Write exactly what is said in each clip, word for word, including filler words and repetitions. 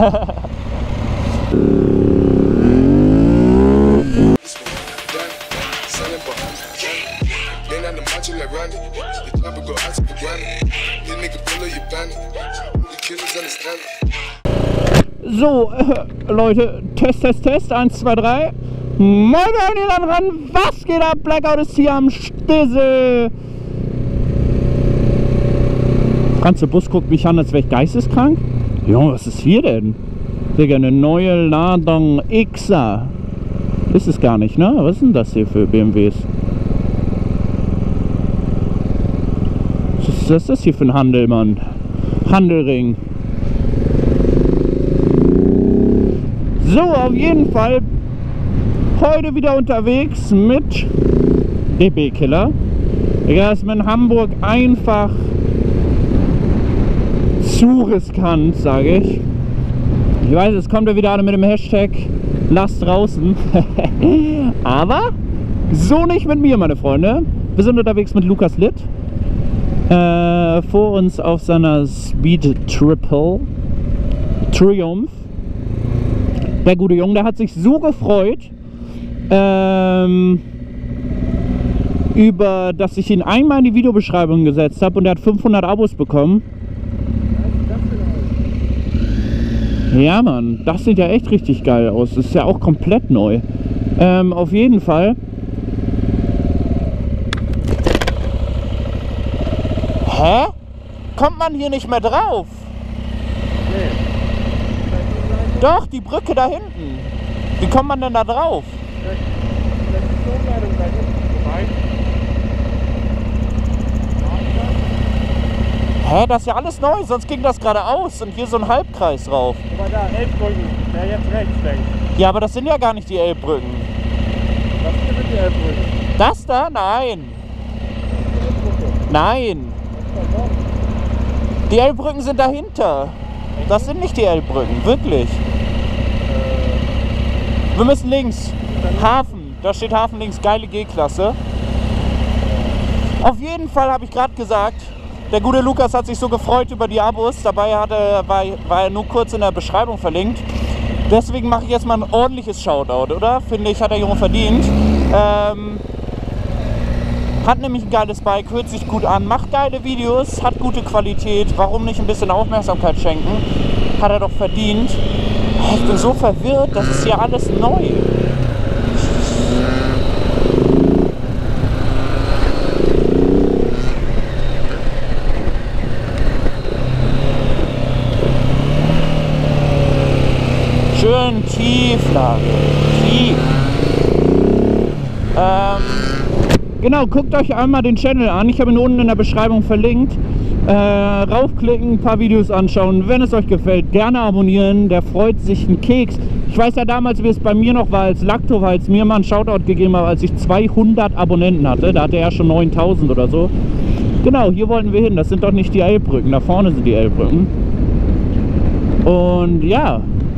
So, äh, Leute, Test, Test, Test, eins, zwei, drei. Moin, moin, ihr da dran, was geht ab? Blackout ist hier am Stissel. Der ganze Bus guckt mich an, als wäre ich geisteskrank. Junge, was ist hier denn? Digga, eine neue Ladung Xer. Ist es gar nicht, ne? Was ist denn das hier für B M Ws? Was ist das hier für ein Handel, Mann? Handelring. So, auf jeden Fall heute wieder unterwegs mit D B-Killer. Digga, ist mir in Hamburg einfach zu riskant, sage ich. Ich weiß, es kommt ja wieder alle mit dem Hashtag Lass draußen. Aber so nicht mit mir, meine Freunde. Wir sind unterwegs mit Lukas Litt. Äh, vor uns auf seiner Speed Triple Triumph. Der gute Junge, der hat sich so gefreut, ähm, über, dass ich ihn einmal in die Videobeschreibung gesetzt habe und er hat fünfhundert Abos bekommen. Ja, Mann, das sieht ja echt richtig geil aus. Das ist ja auch komplett neu. Ähm, auf jeden Fall. Hä? Kommt man hier nicht mehr drauf? Nee. Doch, die Brücke da hinten. Wie kommt man denn da drauf? Hä, das ist ja alles neu, sonst ging das geradeaus und hier so ein Halbkreis drauf. Aber da, Elbbrücken, der jetzt rechts denkt. Ja, aber das sind ja gar nicht die Elbbrücken. Was sind die Elbbrücken? Das da? Nein. Nein. Die Elbbrücken sind dahinter. Das sind nicht die Elbbrücken, wirklich. Wir müssen links. Hafen. Da steht Hafen links. Geile G-Klasse. Auf jeden Fall habe ich gerade gesagt, der gute Lukas hat sich so gefreut über die Abos. Dabei hat er, war, war er nur kurz in der Beschreibung verlinkt. Deswegen mache ich jetzt mal ein ordentliches Shoutout, oder? Finde ich, hat der Junge verdient. Ähm, hat nämlich ein geiles Bike, hört sich gut an, macht geile Videos, hat gute Qualität. Warum nicht ein bisschen Aufmerksamkeit schenken? Hat er doch verdient. Ich bin so verwirrt, das ist ja alles neu. Schön Tieflage. Tief. Ähm, genau, guckt euch einmal den Channel an. Ich habe ihn unten in der Beschreibung verlinkt. Äh, raufklicken, ein paar Videos anschauen. Wenn es euch gefällt, gerne abonnieren. Der freut sich einen Keks. Ich weiß ja damals, wie es bei mir noch war, als Lacto, weil es mir mal einen Shoutout gegeben hat, als ich zweihundert Abonnenten hatte. Da hatte er schon neuntausend oder so. Genau, hier wollten wir hin. Das sind doch nicht die Elbbrücken. Da vorne sind die Elbbrücken. Und ja.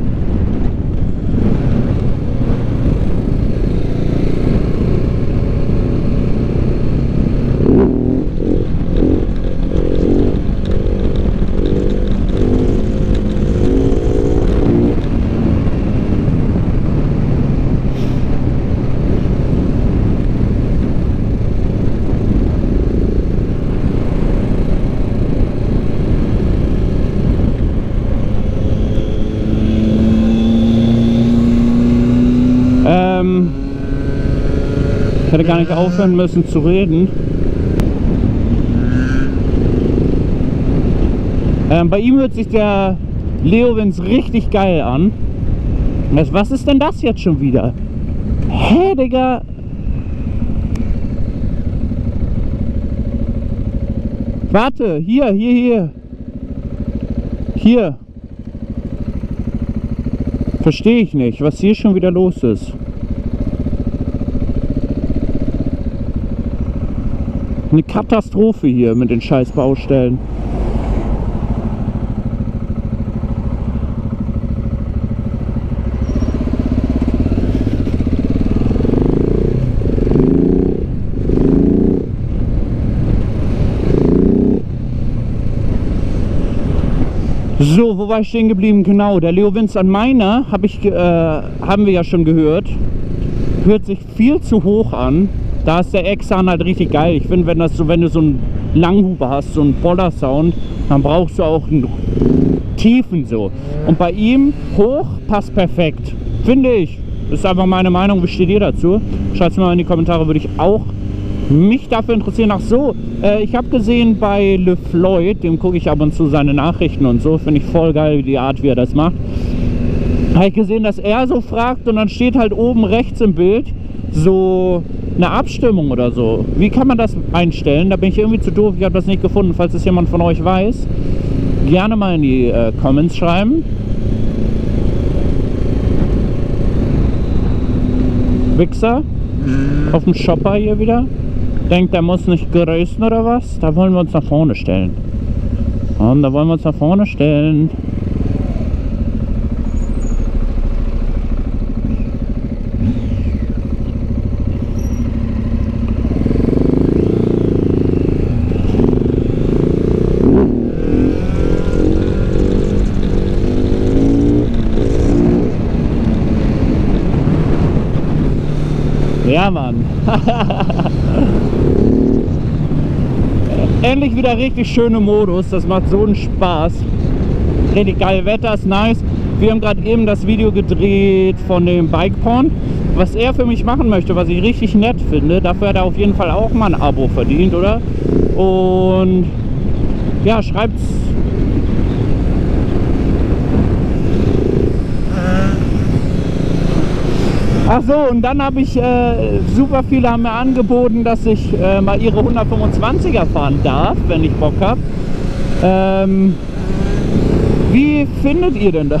Ich hätte gar nicht aufhören müssen zu reden. Ähm, bei ihm hört sich der Leowins richtig geil an. Was ist denn das jetzt schon wieder? Hä, Digga? Warte, hier, hier, hier. Hier. Verstehe ich nicht, was hier schon wieder los ist. Eine Katastrophe hier mit den scheiß Baustellen. So, wo war ich stehen geblieben? Genau, der Leo Vince an meiner, hab ich, äh, haben wir ja schon gehört, hört sich viel zu hoch an. Da ist der Exan halt richtig geil. Ich finde, wenn das so, wenn du so einen Langhuber hast, so einen Boller-Sound, dann brauchst du auch einen tiefen so. Und bei ihm hoch passt perfekt, finde ich. Das ist einfach meine Meinung. Wie steht ihr dazu? Schreibt es mal in die Kommentare, würde ich auch mich dafür interessieren. Ach so, äh, ich habe gesehen bei LeFloid, dem gucke ich ab und zu seine Nachrichten und so, finde ich voll geil, die Art, wie er das macht. Habe ich gesehen, dass er so fragt und dann steht halt oben rechts im Bild so eine Abstimmung oder so. Wie kann man das einstellen? Da bin ich irgendwie zu doof, ich habe das nicht gefunden. Falls es jemand von euch weiß, gerne mal in die äh, Comments schreiben. Wichser auf dem Shopper hier wieder. Denkt, der muss nicht grüßen oder was? Da wollen wir uns nach vorne stellen. Und da wollen wir uns nach vorne stellen. Ja, Mann. Endlich wieder richtig schöne Modus. Das macht so einen Spaß. Richtig geil. Wetter ist nice. Wir haben gerade eben das Video gedreht von dem Bike Porn. Was er für mich machen möchte, was ich richtig nett finde. Dafür hat er auf jeden Fall auch mal ein Abo verdient, oder? Und ja, schreibt's. Ach so, und dann habe ich, äh, super viele haben mir angeboten, dass ich äh, mal ihre hundertfünfundzwanziger fahren darf, wenn ich Bock habe. Ähm, wie findet ihr denn das?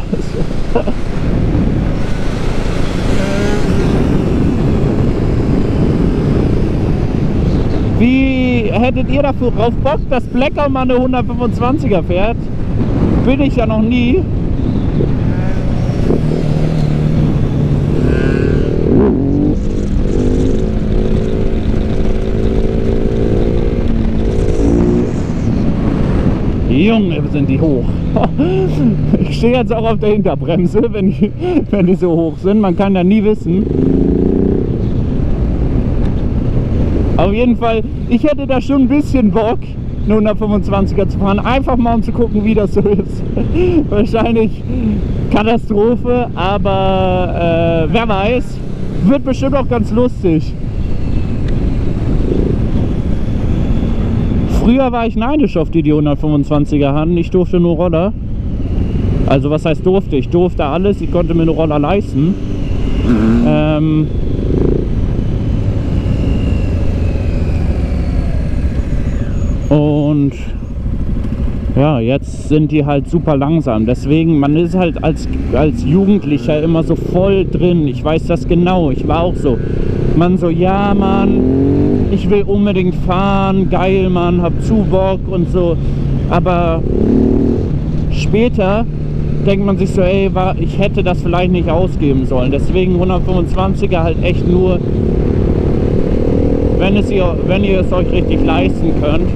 Wie hättet ihr dafür drauf Bock, dass Blecker mal eine hundertfünfundzwanziger fährt? Bin ich ja noch nie. Junge, sind die hoch. Ich stehe jetzt auch auf der Hinterbremse, wenn die, wenn die so hoch sind. Man kann ja nie wissen. Auf jeden Fall, ich hätte da schon ein bisschen Bock, eine hundertfünfundzwanziger zu fahren. Einfach mal um zu gucken, wie das so ist. Wahrscheinlich Katastrophe, aber äh, wer weiß. Wird bestimmt auch ganz lustig. Früher war ich neidisch auf die, die hundertfünfundzwanziger hatten. Ich durfte nur Roller. Also was heißt durfte? Ich durfte alles. Ich konnte mir eine Roller leisten. Mhm. Ähm Und ja, jetzt sind die halt super langsam. Deswegen, man ist halt als, als Jugendlicher immer so voll drin. Ich weiß das genau. Ich war auch so. Man so, ja Mann, ich will unbedingt fahren, geil Mann, hab zu Bock und so. Aber später denkt man sich so, ey, war, ich hätte das vielleicht nicht ausgeben sollen. Deswegen hundertfünfundzwanziger halt echt nur, wenn, es ihr, wenn ihr es euch richtig leisten könnt.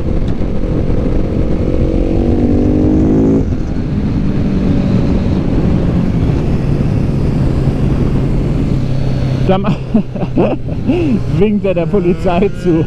Dann winkt er der Polizei zu.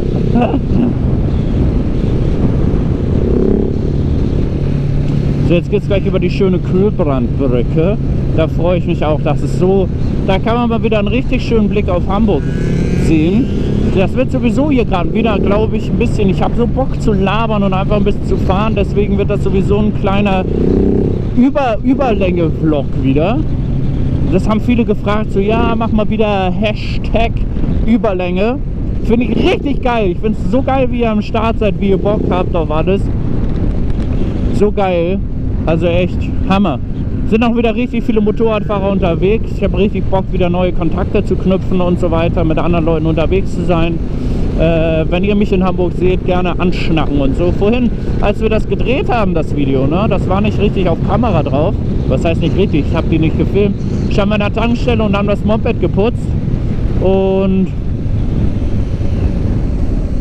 So, jetzt geht es gleich über die schöne Kühlbrandbrücke. Da freue ich mich auch, dass es so... Da kann man mal wieder einen richtig schönen Blick auf Hamburg sehen. Das wird sowieso hier gerade wieder, glaube ich, ein bisschen... Ich habe so Bock zu labern und einfach ein bisschen zu fahren. Deswegen wird das sowieso ein kleiner Über Überlänge-Vlog wieder. Das haben viele gefragt, so ja, mach mal wieder Hashtag Überlänge. Finde ich richtig geil. Ich finde es so geil, wie ihr am Start seid, wie ihr Bock habt auf alles. So geil. Also echt Hammer. Sind auch wieder richtig viele Motorradfahrer unterwegs. Ich habe richtig Bock, wieder neue Kontakte zu knüpfen und so weiter, mit anderen Leuten unterwegs zu sein. Äh, wenn ihr mich in Hamburg seht, gerne anschnacken und so. Vorhin, als wir das gedreht haben, das Video, ne, das war nicht richtig auf Kamera drauf. Was heißt nicht richtig? Ich habe die nicht gefilmt. Ich habe an der Tankstelle und haben das Moped geputzt. Und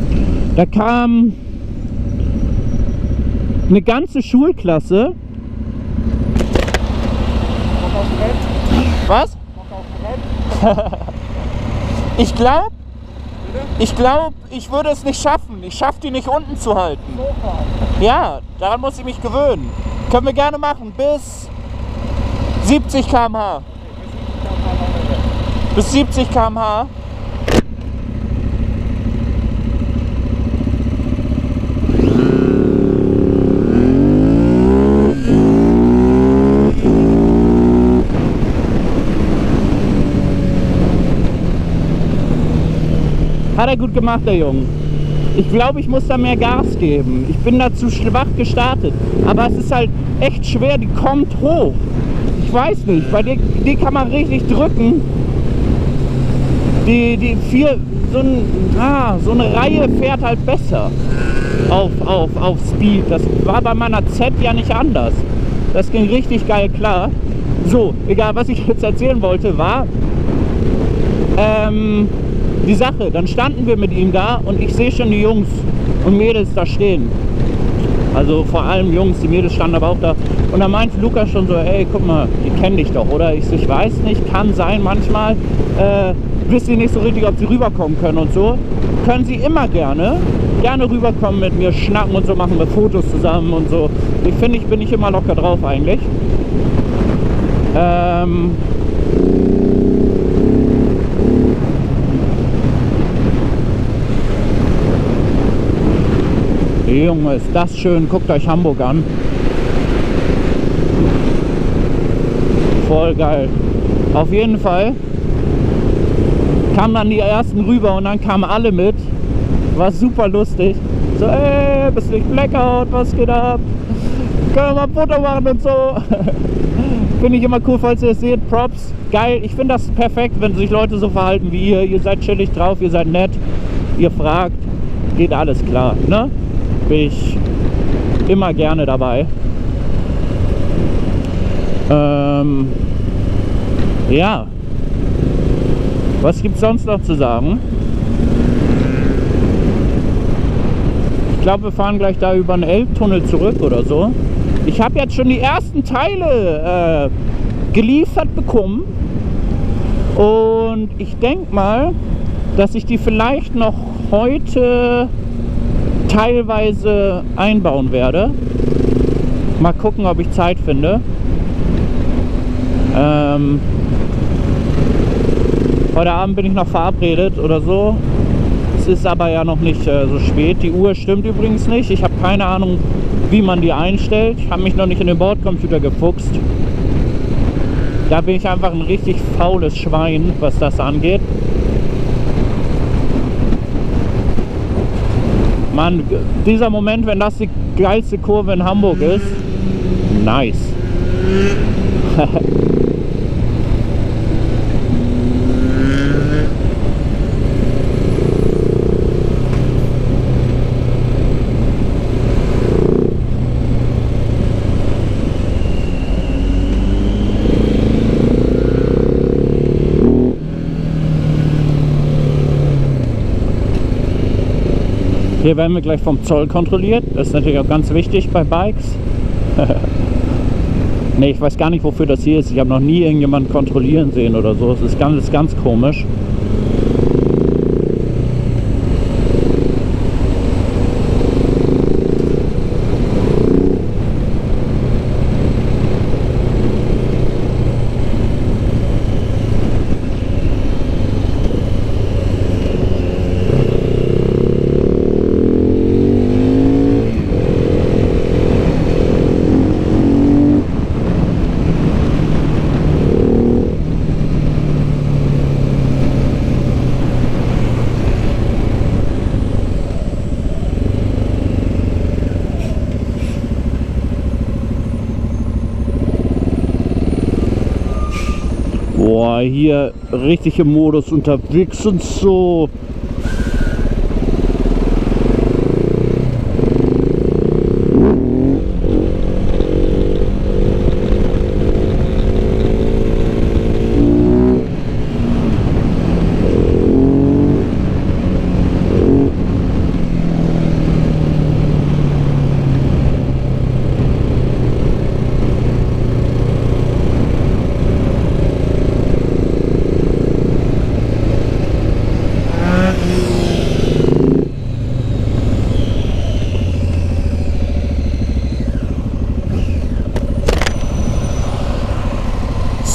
da kam eine ganze Schulklasse Was? Ich glaube, ich glaube, ich würde es nicht schaffen. Ich schaffe die nicht unten zu halten. Ja, daran muss ich mich gewöhnen. Können wir gerne machen, bis siebzig Kilometer pro Stunde. Bis siebzig Kilometer pro Stunde. Hat er gut gemacht, der Junge. Ich glaube, ich muss da mehr Gas geben. Ich bin da zu schwach gestartet. Aber es ist halt echt schwer, die kommt hoch. Ich weiß nicht, bei der die kann man richtig drücken. Die, die vier, so, ein, ah, so eine Reihe fährt halt besser auf, auf, auf Speed. Das war bei meiner Z ja nicht anders. Das ging richtig geil klar. So, egal, was ich jetzt erzählen wollte, war ähm, die Sache. Dann standen wir mit ihm da und ich sehe schon die Jungs und Mädels da stehen. Also vor allem Jungs, die Mädels standen aber auch da. Und da meinte Lukas schon so, ey, guck mal, die kennen dich doch, oder? Ich so, ich weiß nicht, kann sein, manchmal äh, wissen sie nicht so richtig, ob sie rüberkommen können und so. Können sie immer gerne, gerne rüberkommen mit mir, schnacken und so, machen wir Fotos zusammen und so. Ich finde, ich bin nicht immer locker drauf eigentlich. Ähm... Junge, ist das schön. Guckt euch Hamburg an. Voll geil. Auf jeden Fall kamen dann die ersten rüber und dann kamen alle mit. War super lustig. So, ey, bist du nicht Blackout? Was geht ab? Können wir mal ein Foto machen und so. Finde ich immer cool, falls ihr es seht. Props. Geil. Ich finde das perfekt, wenn sich Leute so verhalten wie ihr. Ihr seid chillig drauf, ihr seid nett. Ihr fragt. Geht alles klar, ne? Bin ich immer gerne dabei. Ähm, ja. Was gibt es sonst noch zu sagen? Ich glaube, wir fahren gleich da über den Elbtunnel zurück oder so. Ich habe jetzt schon die ersten Teile äh, geliefert bekommen. Und ich denke mal, dass ich die vielleicht noch heute teilweise einbauen werde. Mal gucken, ob ich Zeit finde. Ähm, heute Abend bin ich noch verabredet oder so. Es ist aber ja noch nicht äh, so spät. Die Uhr stimmt übrigens nicht. Ich habe keine Ahnung, wie man die einstellt. Ich habe mich noch nicht in den Bordcomputer gefuchst. Da bin ich einfach ein richtig faules Schwein, was das angeht. Mann, dieser Moment, wenn das die geilste Kurve in Hamburg ist, nice. Hier werden wir gleich vom Zoll kontrolliert. Das ist natürlich auch ganz wichtig bei Bikes. Ne, ich weiß gar nicht, wofür das hier ist. Ich habe noch nie irgendjemanden kontrollieren sehen oder so. Es ist ganz, ganz komisch. Boah, hier richtig im Modus unterwegs und so.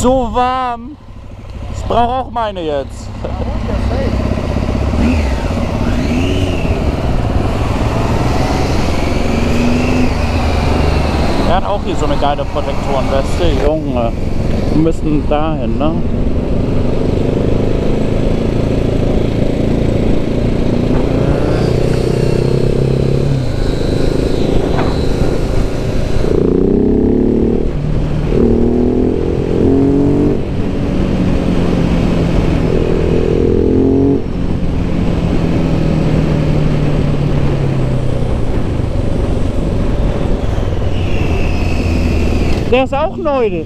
so warm. Ich brauche auch meine jetzt. Er hat auch hier so eine geile Protektorenweste. Junge, wir müssen dahin, ne? Der ist auch neu.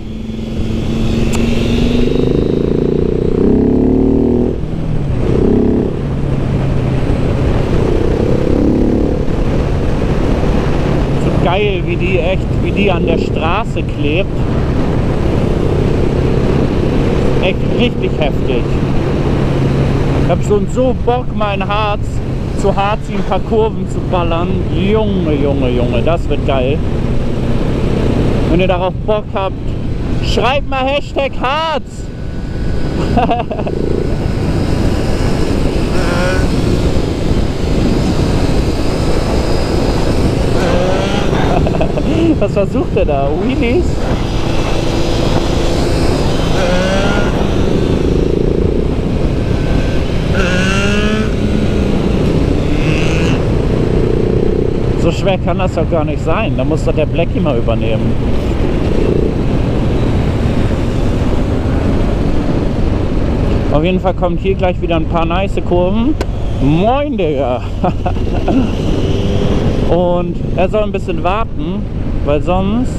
So geil, wie die echt, wie die an der Straße klebt. Echt richtig heftig. Ich hab schon so Bock, mein Harz zu Harz ein paar Kurven zu ballern. Junge, Junge, Junge, das wird geil. Wenn ihr darauf Bock habt, schreibt mal Hashtag Harz. Was versucht er da? Wheelies? So schwer kann das doch gar nicht sein. Da muss doch der Blackie mal übernehmen. Auf jeden Fall kommt hier gleich wieder ein paar nice Kurven. Moin, Digga! Und er soll ein bisschen warten, weil sonst...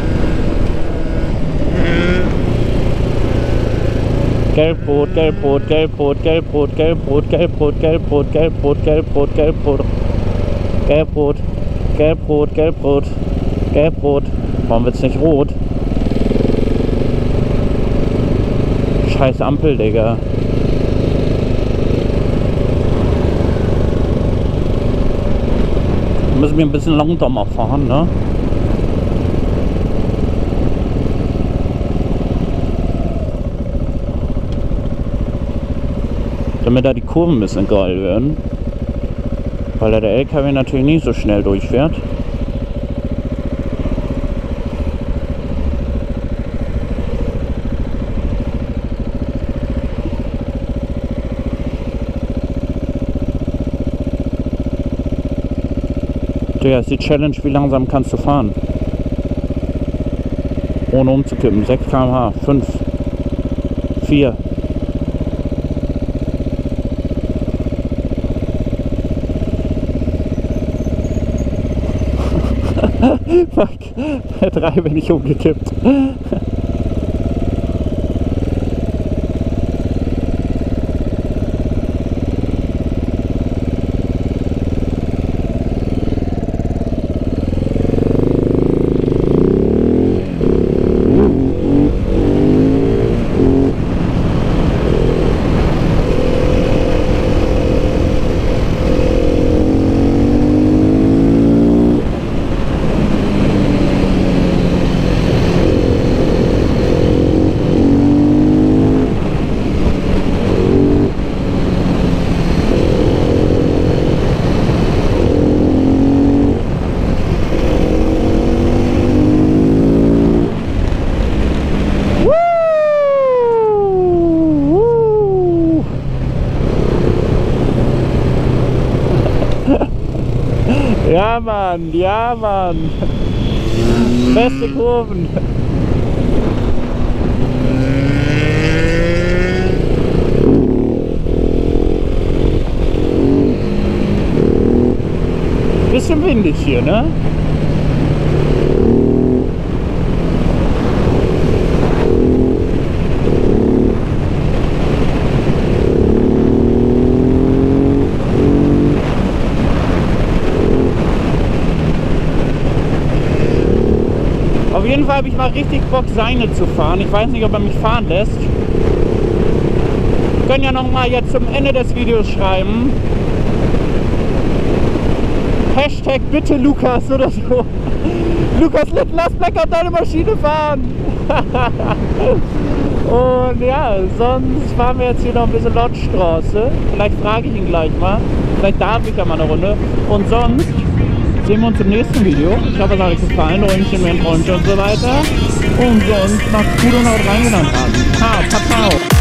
Gelbrot, Gelbrot, Gelbrot, Gelbrot, Gelbrot, Gelbrot, Gelbrot, Gelbrot, Gelbrot, Gelbrot, Gelbrot, Gelbrot, Gelbrot, Gelbrot. Warum wird's nicht rot? Scheiß Ampel, Digga. Da müssen wir ein bisschen langsamer fahren, ne? Damit da die Kurven ein bisschen geil werden. Weil da der L K W natürlich nicht so schnell durchfährt. Ja, ist die Challenge, wie langsam kannst du fahren? Ohne umzukippen. sechs Kilometer pro Stunde. fünf. vier. Fuck. Bei drei bin ich umgekippt. Ja, Mann, ja, Mann. Beste Kurven. Bisschen windig hier, ne? Auf jeden Fall habe ich mal richtig Bock, seine zu fahren. Ich weiß nicht, ob er mich fahren lässt. Wir können ja noch mal jetzt zum Ende des Videos schreiben. Hashtag bitte Lukas oder so. Lukas, lass Black auf deine Maschine fahren. Und ja, sonst fahren wir jetzt hier noch ein bisschen Lottstraße. Vielleicht frage ich ihn gleich mal. Vielleicht darf ich ja mal eine Runde. Und sonst sehen wir uns im nächsten Video. Ich hoffe, es hat euch gefallen. Röntgen, Röntgen und so weiter. Und sonst macht's gut und haut rein, genannt haben. Ha, Papau.